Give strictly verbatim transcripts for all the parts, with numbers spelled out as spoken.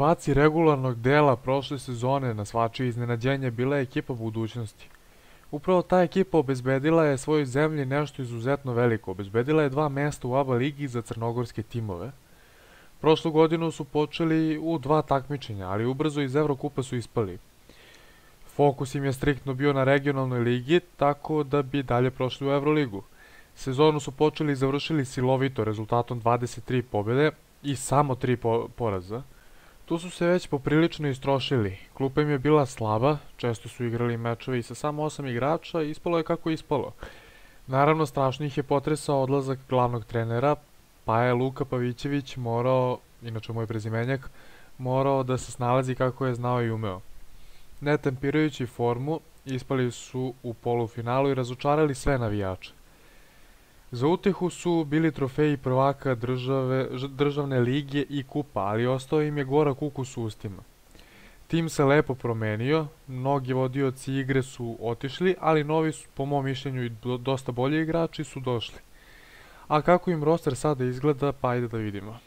prvaci regularnog dela prošle sezone na svačije iznenađenje bila je ekipa budućnosti. Upravo ta ekipa obezbedila je svojoj zemlji nešto izuzetno veliko. Obezbedila je dva mesta u A B A ligi za crnogorske timove. Prošlu godinu su počeli u dva takmičenja, ali ubrzo iz Evrokupa su ispali. Fokus im je striktno bio na regionalnoj ligi, tako da bi dalje prošli u Evroligu. Sezonu su počeli i završili silovito rezultatom dvadeset tri pobjede i samo tri po poraza. Tu su se već poprilično istrošili. Klupa im je bila slaba, često su igrali mečeve i sa samo osam igrača i ispalo je kako je ispalo. Naravno, strašno ih je potresao odlazak glavnog trenera, pa je Luka Pavićević morao, inače moj prezimenjak, morao da se snalazi kako je znao i umeo. Ne tempirajući formu, ispali su u polufinalu i razočarali sve navijače. Za utehu su bili trofeji prvaka države, državne lige i kupa, ali ostao im je gorak ukus u ustima. Tim se lepo promenio, mnogi vodioci igre su otišli, ali novi su, po mom mišljenju, i dosta bolji igrači su došli. A kako im roster sada izgleda, pa ajde da vidimo.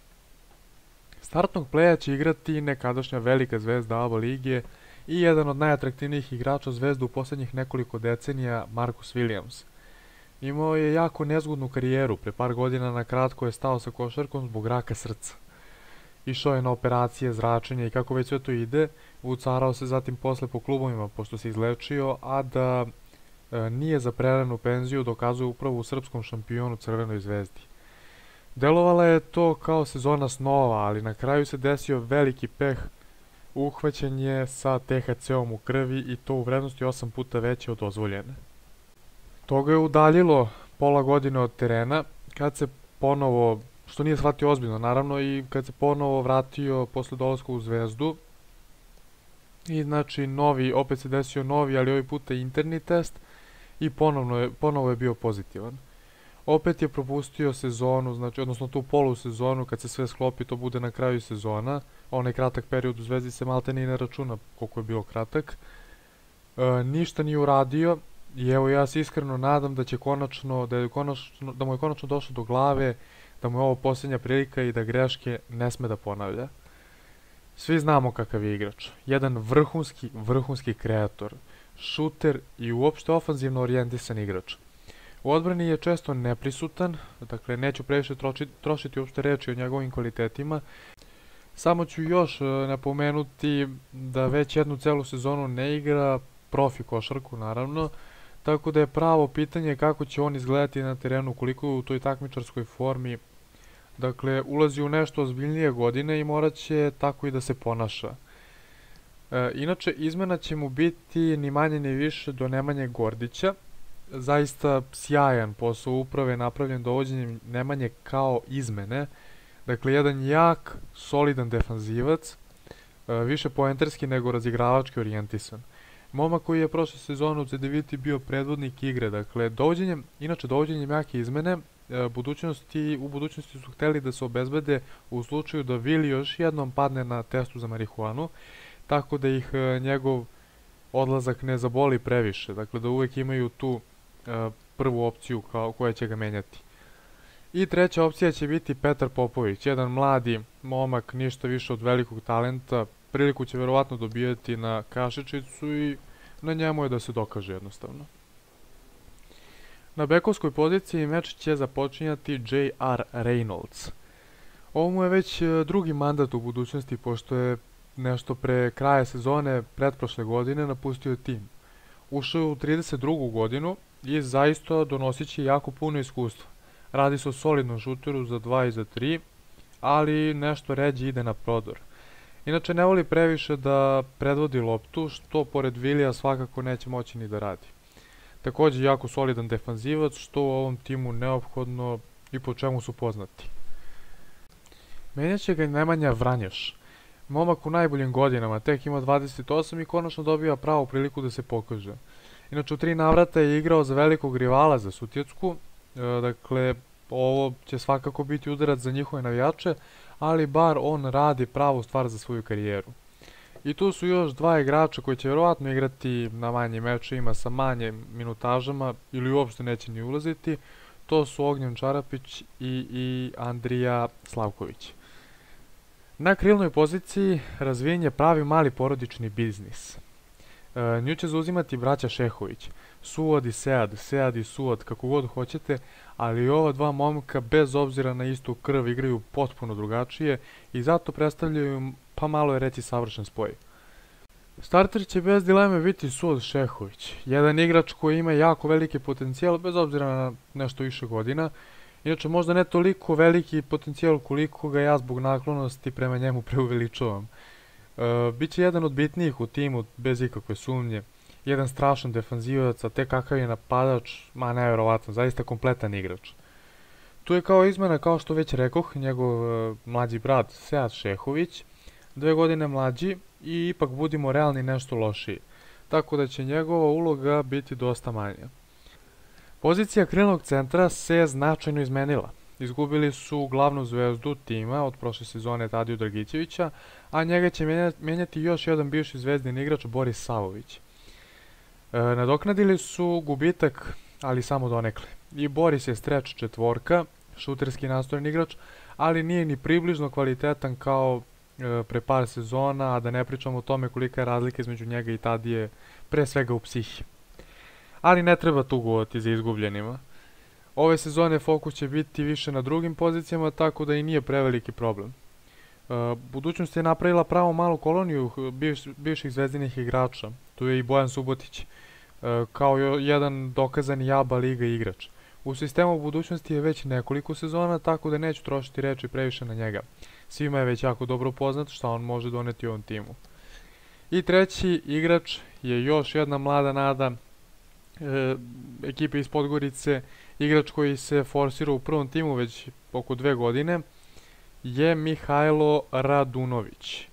Startnog pleja će igrati nekadašnja velika zvezda A B A lige i jedan od najatraktivnijih igrača zvezda u posljednjih nekoliko decenija, Marcus Williams. Imao je jako nezgodnu karijeru, pre par godina na kratko je stao sa košarkom zbog raka srca. Išao je na operacije, zračenja i kako već sve to ide, vucarao se zatim posle po klubovima pošto se izlečio, a da e, nije za preranu penziju dokazuje upravo u srpskom šampionu Crvenoj zvezdi. Delovala je to kao sezona snova, ali na kraju se desio veliki peh, uhvaćen je sa T H C-om u krvi i to u vrednosti osam puta veće od dozvoljene. To ga je udaljilo pola godine od terena, kad se ponovo, što nije shvatio ozbiljno naravno, i kad se ponovo vratio posle dolaska u Zvezdu. I znači novi, opet se desio novi, ali ovaj puta interni test i ponovno je, ponovo je bio pozitivan. Opet je propustio sezonu, znači, odnosno tu polusezonu, kad se sve sklopi to bude na kraju sezona. Onaj kratak period u Zvezdi se malte ni ne računa koliko je bio kratak. E, ništa nije uradio. I evo ja se iskreno nadam da će konačno, da, je konačno, da mu je konačno došlo do glave, da mu je ovo posljednja prilika i da greške ne sme da ponavlja. Svi znamo kakav je igrač. Jedan vrhunski, vrhunski kreator, šuter i uopšte ofanzivno orijentisan igrač. U odbrani je često neprisutan, dakle neću previše troši, trošiti uopšte reči o njegovim kvalitetima. Samo ću još napomenuti da već jednu celu sezonu ne igra profi košarku naravno, tako da je pravo pitanje kako će on izgledati na terenu, koliko je u toj takmičarskoj formi. Dakle, ulazi u nešto ozbiljnije godine i morat će tako i da se ponaša. E, inače, izmena će mu biti ni manje ni više do Nemanje Gordića. Zaista sjajan posao uprave napravljen dovođenjem Nemanje kao izmene. Dakle, jedan jak, solidan defanzivac, e, više poenterski nego razigravački orijentisan. Momak koji je prošle sezonu u C D V T bio predvodnik igre, dakle, dovođenjem, inače dovođenjem jake izmene, e, budućnosti, u budućnosti su hteli da se obezbede u slučaju da Vili još jednom padne na testu za marihuanu, tako da ih e, njegov odlazak ne zaboli previše, dakle da uvek imaju tu e, prvu opciju kao, koja će ga menjati. I treća opcija će biti Petar Popović, jedan mladi momak, ništa više od velikog talenta. Priliku će verovatno dobijati na kašičicu i na njemu je da se dokaže jednostavno. Na bekovskoj poziciji meč će započinjati J R Reynolds. Ovo mu je već drugi mandat u budućnosti, pošto je nešto pre kraja sezone pretprošle godine napustio tim. Ušao je u trideset drugu godinu i zaista donosit će jako puno iskustva. Radi se o solidnom šuteru za dva i za tri, ali nešto ređe ide na prodor. Inače ne voli previše da predvodi loptu, što pored Vilija svakako neće moći ni da radi. Također jako solidan defanzivac, što u ovom timu neophodno i po čemu su poznati. Menjaće ga Nemanja Vranješ. Momak u najboljim godinama, tek ima dvadeset osam i konačno dobija pravu priliku da se pokaže. Inače u tri navrata je igrao za velikog rivala za Sutjecku, e, dakle ovo će svakako biti udarac za njihove navijače, ali bar on radi pravu stvar za svoju karijeru. I tu su još dva igrača koji će vjerovatno igrati na manjim mečevima sa manjim minutažama ili uopšte neće ni ulaziti. To su Ognjen Čarapić i, i Andrija Slavković. Na krilnoj poziciji razvijen je pravi mali porodični biznis. E, nju će zauzimati braća Šehović, Suad i Sead, Sead i Suad, kako god hoćete, ali ova dva momka bez obzira na istu krv igraju potpuno drugačije i zato predstavljaju, pa malo je reći, savršen spoj. Starter će bez dileme biti Suad Šehović, jedan igrač koji ima jako veliki potencijal bez obzira na nešto više godina. Inače, možda ne toliko veliki potencijal koliko ga ja zbog naklonosti prema njemu preuveličavam. E, Biće jedan od bitnijih u timu, bez ikakve sumnje. Jedan strašan defanzivac, a te kakav je napadač, ma nevjerovatno, zaista kompletan igrač. Tu je kao izmena, kao što već rekoh, njegov e, mlađi brat Sead Šehović, dve godine mlađi i ipak budimo realni nešto lošiji. Tako da će njegova uloga biti dosta manja. Pozicija krilnog centra se značajno izmenila. Izgubili su glavnu zvezdu tima od prošle sezone Tadiju Dragićevića, a njega će menjati još jedan bivši zvezdin igrač Boris Savović. E, nadoknadili su gubitak, ali samo donekle. I Boris je streč četvorka, šuterski nastrojen igrač, ali nije ni približno kvalitetan kao e, pre par sezona, a da ne pričamo o tome kolika je razlika između njega i Tadije, pre svega u psihi. Ali ne treba tugovati za izgubljenima. Ove sezone fokus će biti više na drugim pozicijama, tako da i nije preveliki problem. E, budućnost je napravila pravo malu koloniju bivš, bivših zvezdinih igrača. Tu je i Bojan Subotić, e, kao jedan dokazani ABA liga igrač. U sistemu budućnosti je već nekoliko sezona, tako da neću trošiti reči previše na njega. Svima je već jako dobro poznat šta on može doneti ovom timu. I treći igrač je još jedna mlada nada e, ekipe iz Podgorice, igrač koji se forsira u prvom timu već oko dve godine, je Mihajlo Radunović.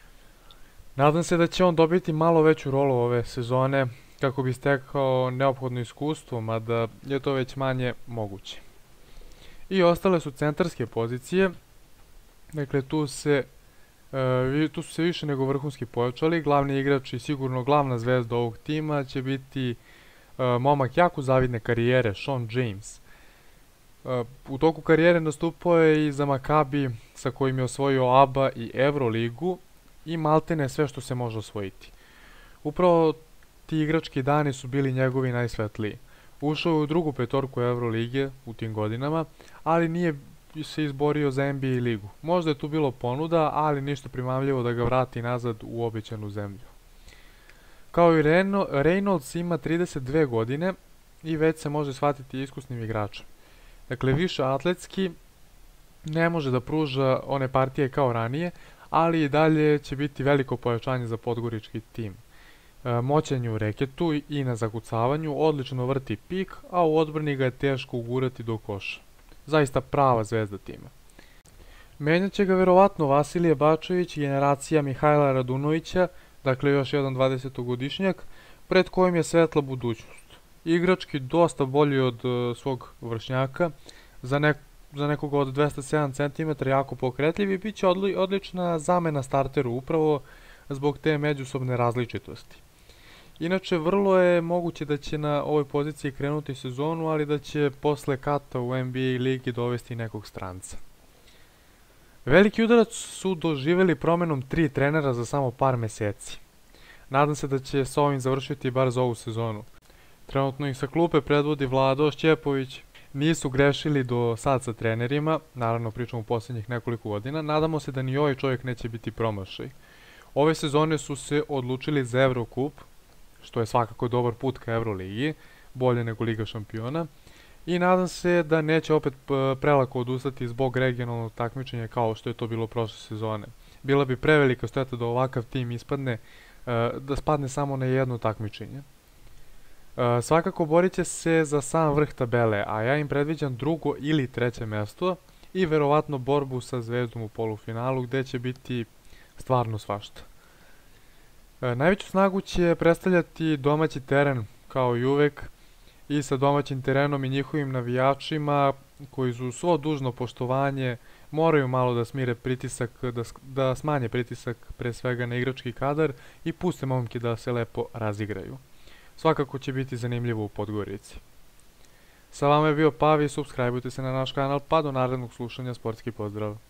Nadam se da će on dobiti malo veću rolu ove sezone kako bi stekao neophodno iskustvo, mada je to već manje moguće. I ostale su centarske pozicije, dakle tu se e, tu su se više nego vrhunski pojačali. Glavni igrač i sigurno glavna zvezda ovog tima će biti e, momak jako zavidne karijere, Sean James. E, u toku karijere nastupao je i za Makabi, sa kojim je osvojio ABA i Euroligu i maltene sve što se može osvojiti. Upravo ti igrački dani su bili njegovi najsvetliji. Ušao je u drugu petorku Eurolige u tim godinama, ali nije se izborio za N B A ligu. Možda je tu bilo ponuda, ali ništa primamljivo da ga vrati nazad u obećanu zemlju. Kao i Reno, Reynolds ima trideset dve godine i već se može shvatiti iskusnim igračem. Dakle, više atletski, ne može da pruža one partije kao ranije, ali i dalje će biti veliko pojačanje za podgorički tim. E, moćan je u reketu i na zakucavanju, odlično vrti pik, a u odbrani ga je teško ugurati do koša. Zaista prava zvezda tima. Menjat će ga verovatno Vasilije Bačević, generacija Mihajla Radunovića, dakle još jedan dvadesetogodišnjak, pred kojim je svetla budućnost. Igrački dosta bolji od uh, svog vršnjaka, za, nek za nekog od dvesta sedam centimetara jako pokretljiv i bit će odli odlična zamena starteru upravo zbog te međusobne različitosti. Inače, vrlo je moguće da će na ovoj poziciji krenuti sezonu, ali da će posle kata u N B A ligi dovesti nekog stranca. Veliki udarac su doživjeli promenom tri trenera za samo par meseci. Nadam se da će sa ovim završiti bar za ovu sezonu. Trenutno ih sa klupe predvodi Vlado Šćepović. Nisu grešili do sad sa trenerima, naravno pričamo u posljednjih nekoliko godina. Nadamo se da ni ovaj čovjek neće biti promašaj. Ove sezone su se odlučili za Eurocup, što je svakako dobar put ka Euroligi, bolje nego Liga šampiona. I nadam se da neće opet prelako odustati zbog regionalnog takmičenja kao što je to bilo prošle sezone. Bila bi prevelika šteta da ovakav tim ispadne, da spadne samo na jedno takmičenje. Svakako borit će se za sam vrh tabele, a ja im predviđam drugo ili treće mesto i verovatno borbu sa Zvezdom u polufinalu gde će biti stvarno svašta. Najveću snagu će predstavljati domaći teren, kao i uvek, i sa domaćim terenom i njihovim navijačima koji su svo dužno poštovanje moraju malo da smire pritisak, da, da smanje pritisak pre svega na igrački kadar i puste momke da se lepo razigraju. Svakako će biti zanimljivo u Podgorici. Sa vama je bio Pavi, subscribeujte se na naš kanal, pa do narednog slušanja, sportski pozdrav!